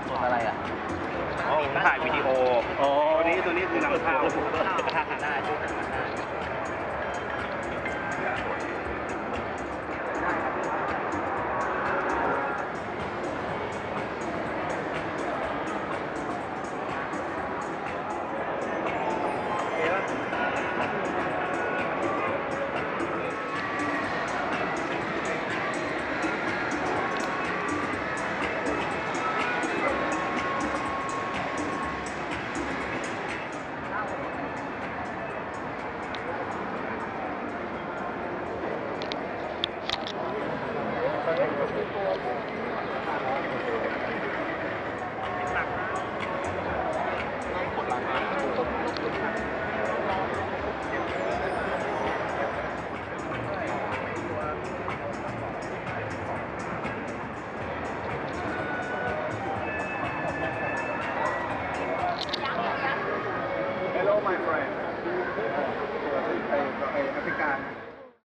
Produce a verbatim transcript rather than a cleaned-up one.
ส่วนอะไรอ่ะอ๋อผมถ่ายวิดีโอตัวนี้ตัวนี้คือนำเข้าได้ช่วยกันได้ Hello my friend ไปแอฟริกา